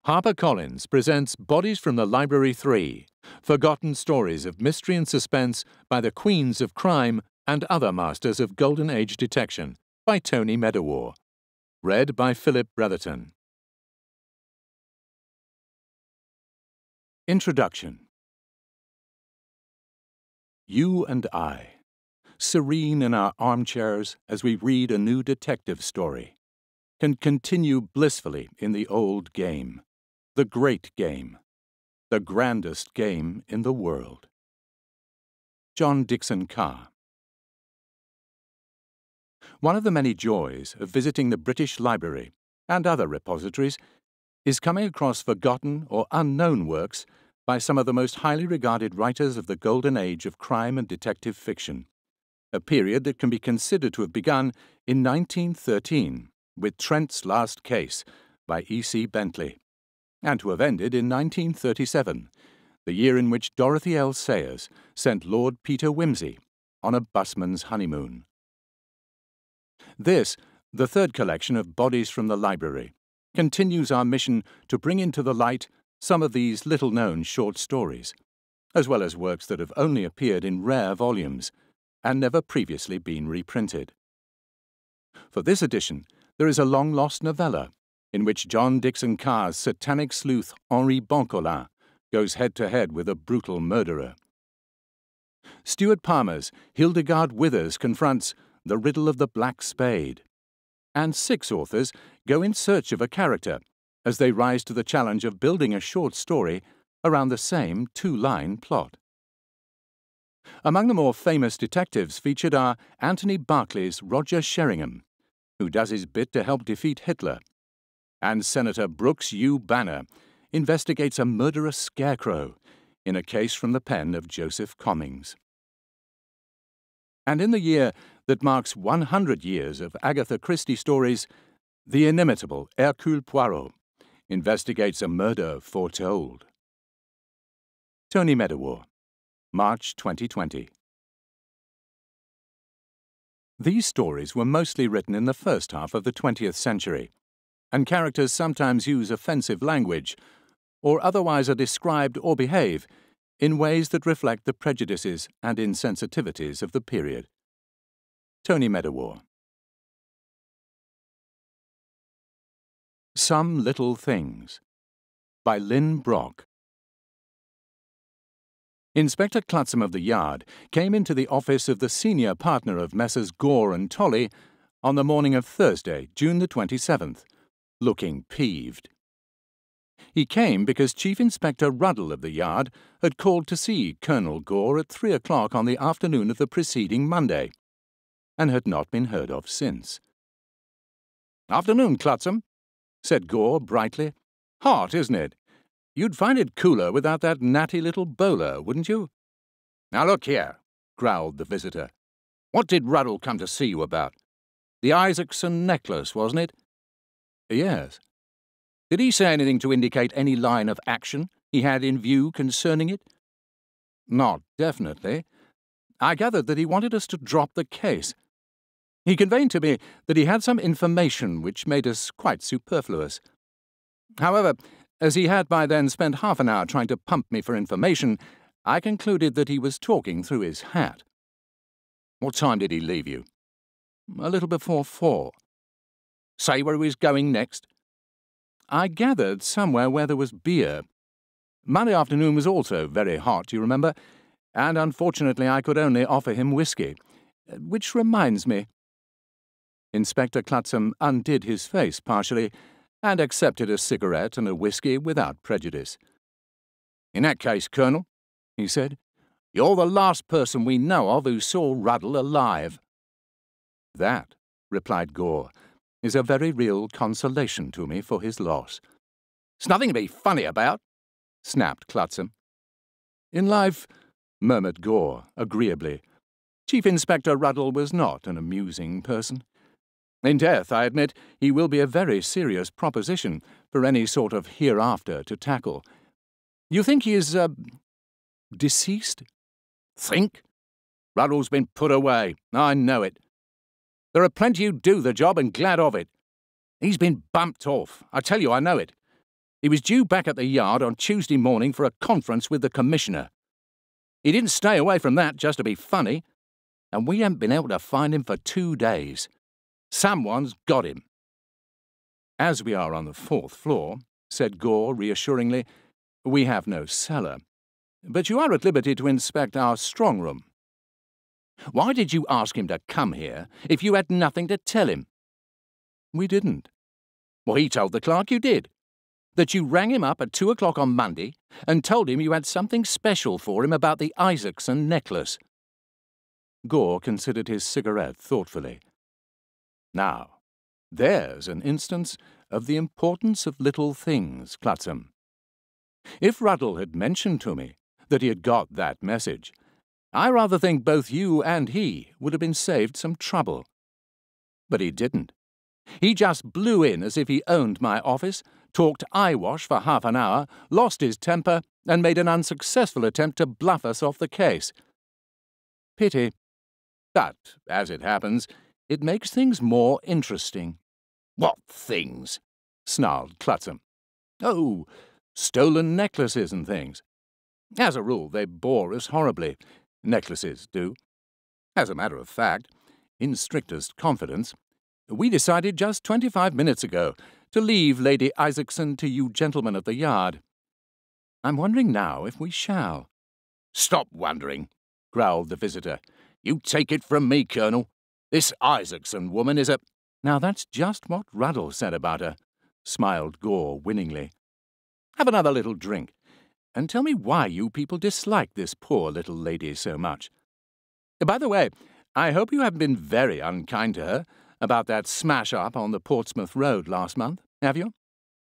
HarperCollins presents Bodies from the Library 3, Forgotten Stories of Mystery and Suspense by the Queens of Crime and Other Masters of Golden Age Detection by Tony Medawar. Read by Philip Bretherton. Introduction. You and I, serene in our armchairs as we read a new detective story, can continue blissfully in the old game. The great game, the grandest game in the world. John Dickson Carr. One of the many joys of visiting the British Library and other repositories is coming across forgotten or unknown works by some of the most highly regarded writers of the golden age of crime and detective fiction, a period that can be considered to have begun in 1913 with Trent's Last Case by E.C. Bentley, and to have ended in 1937, the year in which Dorothy L. Sayers sent Lord Peter Wimsey on a busman's honeymoon. This, the third collection of Bodies from the Library, continues our mission to bring into the light some of these little-known short stories, as well as works that have only appeared in rare volumes and never previously been reprinted. For this edition, there is a long-lost novella in which John Dickson Carr's satanic sleuth Henri Boncolin goes head-to-head with a brutal murderer. Stuart Palmer's Hildegard Withers confronts The Riddle of the Black Spade, and 6 authors go in search of a character as they rise to the challenge of building a short story around the same 2-line plot. Among the more famous detectives featured are Anthony Berkeley's Roger Sheringham, who does his bit to help defeat Hitler, and Senator Brooks U. Banner investigates a murderous scarecrow in a case from the pen of Joseph Commings. And in the year that marks 100 years of Agatha Christie stories, the inimitable Hercule Poirot investigates a murder foretold. Tony Medawar, March 2020. These stories were mostly written in the first half of the 20th century, and characters sometimes use offensive language, or otherwise are described or behave in ways that reflect the prejudices and insensitivities of the period. Tony Medawar. Some Little Things by Lynn Brock. Inspector Clutsam of the Yard came into the office of the senior partner of Messrs. Gore and Tolley on the morning of Thursday, June the 27th, looking peeved. He came because Chief Inspector Ruddle of the Yard had called to see Colonel Gore at 3 o'clock on the afternoon of the preceding Monday, and had not been heard of since. "Afternoon, Clutsam," said Gore brightly. "Hot, isn't it? You'd find it cooler without that natty little bowler, wouldn't you?" "Now look here," growled the visitor. "What did Ruddle come to see you about? The Isaacson necklace, wasn't it?" "Yes." "Did he say anything to indicate any line of action he had in view concerning it?" "Not definitely. I gathered that he wanted us to drop the case. He conveyed to me that he had some information which made us quite superfluous. However, as he had by then spent half an hour trying to pump me for information, I concluded that he was talking through his hat." "What time did he leave you?" "A little before 4. "Say where he was going next?" "I gathered somewhere where there was beer. Monday afternoon was also very hot, you remember, and unfortunately I could only offer him whiskey. Which reminds me—" Inspector Clutsam undid his face partially and accepted a cigarette and a whiskey without prejudice. "In that case, Colonel," he said, "you're the last person we know of who saw Ruddle alive." "That," replied Gore, "is a very real consolation to me for his loss." "It's nothing to be funny about," snapped Clutsam. "In life," murmured Gore agreeably, "Chief Inspector Ruddle was not an amusing person. In death, I admit, he will be a very serious proposition for any sort of hereafter to tackle. You think he is, deceased?" "Think? Ruddle's been put away. I know it. There are plenty who do the job and glad of it. He's been bumped off. I tell you, I know it. He was due back at the yard on Tuesday morning for a conference with the Commissioner. He didn't stay away from that just to be funny, and we haven't been able to find him for 2 days. Someone's got him." "As we are on the 4th floor," said Gore reassuringly, "we have no cellar. But you are at liberty to inspect our strong room." "Why did you ask him to come here if you had nothing to tell him?" "We didn't." "Well, he told the clerk you did. That you rang him up at 2 o'clock on Monday and told him you had something special for him about the Isaacson necklace." Gore considered his cigarette thoughtfully. "Now, there's an instance of the importance of little things, Clutsam. If Ruddle had mentioned to me that he had got that message, I rather think both you and he would have been saved some trouble. But he didn't. He just blew in as if he owned my office, talked eyewash for half an hour, lost his temper, and made an unsuccessful attempt to bluff us off the case. Pity. But, as it happens, it makes things more interesting." "What things?" snarled Clutsam. "Oh, stolen necklaces and things. As a rule, they bore us horribly. Necklaces do. As a matter of fact, in strictest confidence, we decided just 25 minutes ago to leave Lady Isaacson to you gentlemen at the yard. I'm wondering now if we shall." "Stop wondering," growled the visitor. "You take it from me, Colonel. This Isaacson woman is a—" "Now that's just what Ruddle said about her," smiled Gore winningly. "Have another little drink, and tell me why you people dislike this poor little lady so much. By the way, I hope you haven't been very unkind to her about that smash-up on the Portsmouth Road last month, have you?"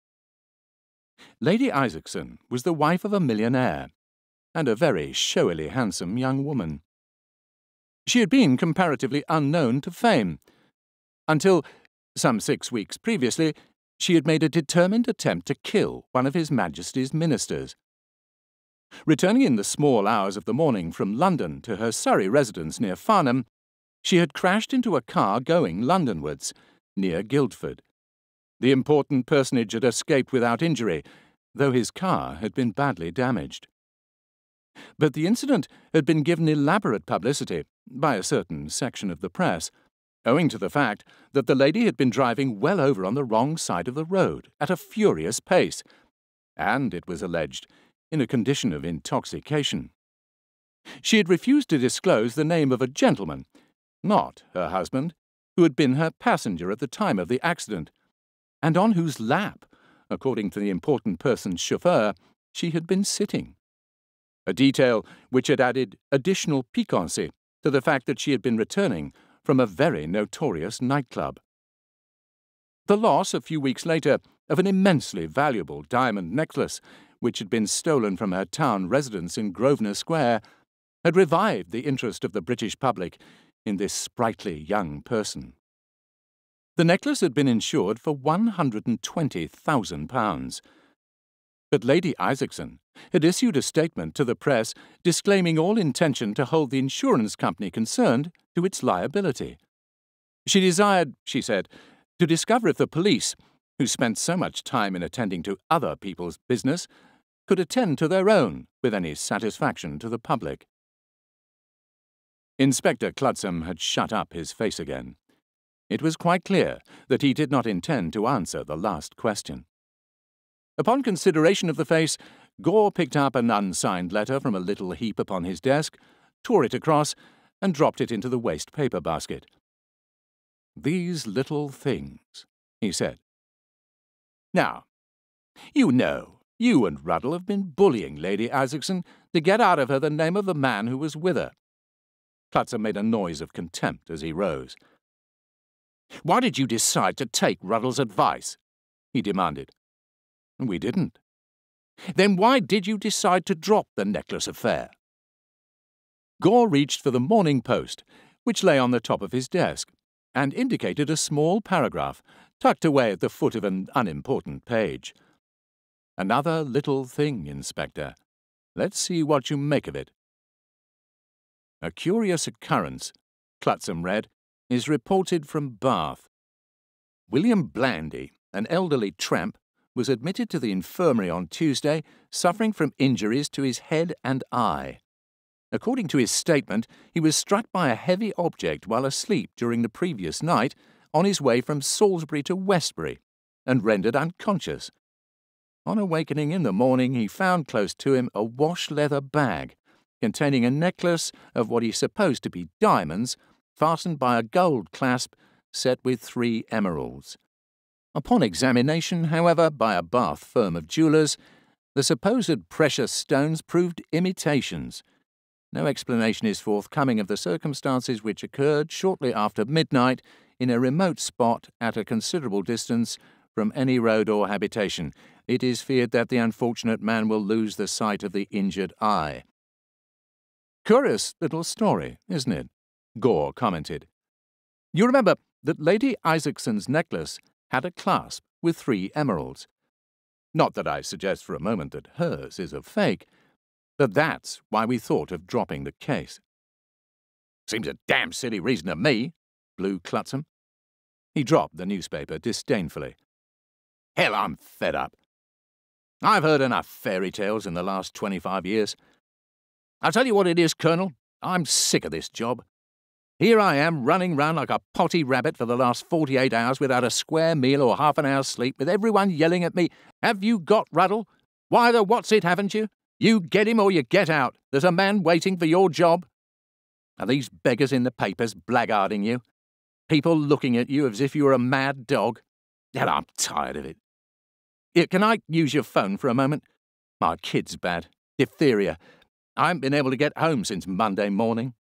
Lady Isaacson was the wife of a millionaire, and a very showily handsome young woman. She had been comparatively unknown to fame, until, some 6 weeks previously, she had made a determined attempt to kill one of His Majesty's ministers. Returning in the small hours of the morning from London to her Surrey residence near Farnham, she had crashed into a car going Londonwards, near Guildford. The important personage had escaped without injury, though his car had been badly damaged. But the incident had been given elaborate publicity by a certain section of the press, owing to the fact that the lady had been driving well over on the wrong side of the road at a furious pace, and, it was alleged, in a condition of intoxication. She had refused to disclose the name of a gentleman, not her husband, who had been her passenger at the time of the accident, and on whose lap, according to the important person's chauffeur, she had been sitting. A detail which had added additional piquancy to the fact that she had been returning from a very notorious nightclub. The loss, a few weeks later, of an immensely valuable diamond necklace, which had been stolen from her town residence in Grosvenor Square, had revived the interest of the British public in this sprightly young person. The necklace had been insured for £120,000, but Lady Isaacson had issued a statement to the press disclaiming all intention to hold the insurance company concerned to its liability. She desired, she said, to discover if the police, who spent so much time in attending to other people's business, could attend to their own with any satisfaction to the public. Inspector Clutsam had shut up his face again. It was quite clear that he did not intend to answer the last question. Upon consideration of the face, Gore picked up an unsigned letter from a little heap upon his desk, tore it across, and dropped it into the waste paper basket. "These little things," he said. "Now, you know, you and Ruddle have been bullying Lady Isaacson to get out of her the name of the man who was with her." Clutsam made a noise of contempt as he rose. "Why did you decide to take Ruddle's advice?" he demanded. "We didn't." "Then why did you decide to drop the necklace affair?" Gore reached for the Morning Post, which lay on the top of his desk, and indicated a small paragraph tucked away at the foot of an unimportant page. "Another little thing, Inspector. Let's see what you make of it." "A curious occurrence," Clutsam read, "is reported from Bath. William Blandy, an elderly tramp, was admitted to the infirmary on Tuesday, suffering from injuries to his head and eye. According to his statement, he was struck by a heavy object while asleep during the previous night on his way from Salisbury to Westbury, and rendered unconscious. On awakening in the morning, he found close to him a wash-leather bag containing a necklace of what he supposed to be diamonds, fastened by a gold clasp set with 3 emeralds. Upon examination, however, by a Bath firm of jewellers, the supposed precious stones proved imitations. No explanation is forthcoming of the circumstances which occurred shortly after midnight in a remote spot at a considerable distance from any road or habitation. It is feared that the unfortunate man will lose the sight of the injured eye. Curious little story, isn't it? Gore commented. You remember that Lady Isaacson's necklace had a clasp with 3 emeralds. Not that I suggest for a moment that hers is a fake, but that's why we thought of dropping the case. Seems a damn silly reason to me, blew Clutsam. He dropped the newspaper disdainfully. Hell, I'm fed up. I've heard enough fairy tales in the last 25 years. I'll tell you what it is, Colonel, I'm sick of this job. Here I am running round like a potty rabbit for the last 48 hours without a square meal or half an hour's sleep, with everyone yelling at me, Have you got Ruddle? Why the what's it, haven't you? You get him or you get out. There's a man waiting for your job. Are these beggars in the papers blackguarding you? People looking at you as if you were a mad dog? Hell, I'm tired of it. Here, can I use your phone for a moment? My kid's bad. Diphtheria. I haven't been able to get home since Monday morning.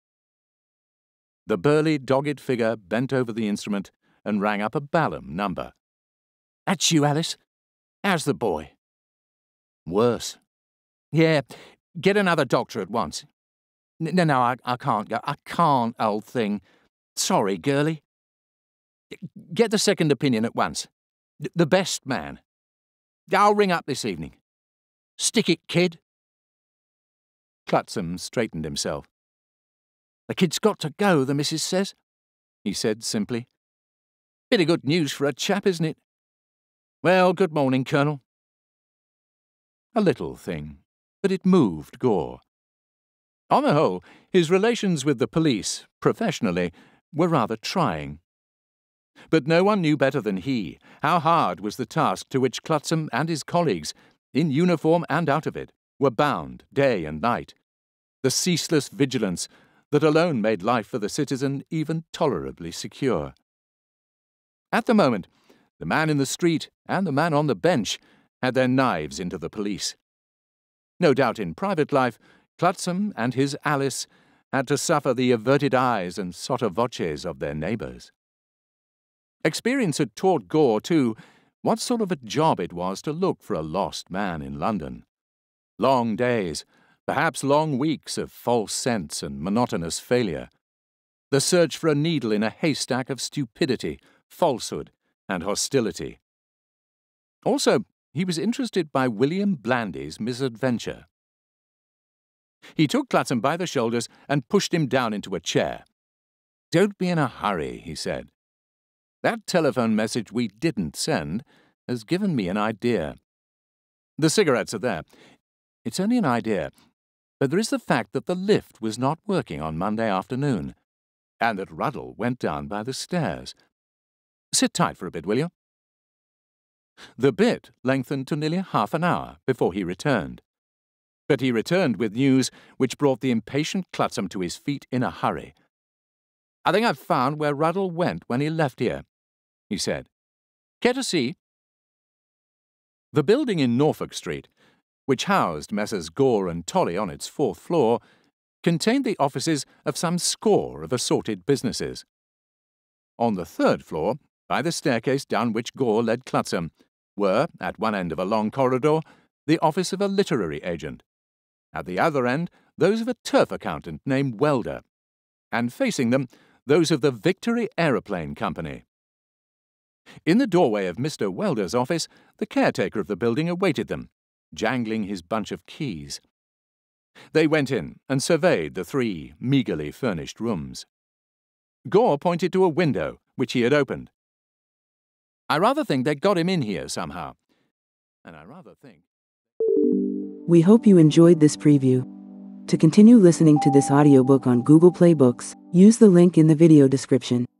The burly, dogged figure bent over the instrument and rang up a Balham number. That's you, Alice. How's the boy? Worse. Yeah, get another doctor at once. No, I can't go. I can't, old thing. Sorry, girlie. Get the second opinion at once. The best man. I'll ring up this evening. Stick it, kid. Clutsam straightened himself. The kid's got to go, the missus says, he said simply. Bit of good news for a chap, isn't it? Well, good morning, Colonel. A little thing, but it moved Gore. On the whole, his relations with the police, professionally, were rather trying. But no one knew better than he how hard was the task to which Clutsam and his colleagues, in uniform and out of it, were bound day and night. The ceaseless vigilance that alone made life for the citizen even tolerably secure. At the moment, the man in the street and the man on the bench had their knives into the police. No doubt in private life, Clutsam and his Alice had to suffer the averted eyes and sotto voces of their neighbours. Experience had taught Gore, too, what sort of a job it was to look for a lost man in London. Long days, perhaps long weeks of false scents and monotonous failure. The search for a needle in a haystack of stupidity, falsehood, and hostility. Also, he was interested by William Blandy's misadventure. He took Clutsam by the shoulders and pushed him down into a chair. Don't be in a hurry, he said. That telephone message we didn't send has given me an idea. The cigarettes are there. It's only an idea, but there is the fact that the lift was not working on Monday afternoon, and that Ruddle went down by the stairs. Sit tight for a bit, will you? The bit lengthened to nearly half an hour before he returned. But he returned with news which brought the impatient Clutsam to his feet in a hurry. I think I've found where Ruddle went when he left here, he said. Care to see? The building in Norfolk Street, which housed Messrs. Gore and Tolley on its 4th floor, contained the offices of some score of assorted businesses. On the 3rd floor, by the staircase down which Gore led Clutsam, were, at one end of a long corridor, the office of a literary agent. At the other end, those of a turf accountant named Welder, and facing them, those of the Victory Aeroplane Company. In the doorway of Mr. Welder's office, the caretaker of the building awaited them, jangling his bunch of keys. They went in and surveyed the 3 meagerly furnished rooms. Gore pointed to a window, which he had opened. I rather think they got him in here somehow. and I rather think... We hope you enjoyed this preview. To continue listening to this audiobook on Google Play Books, use the link in the video description.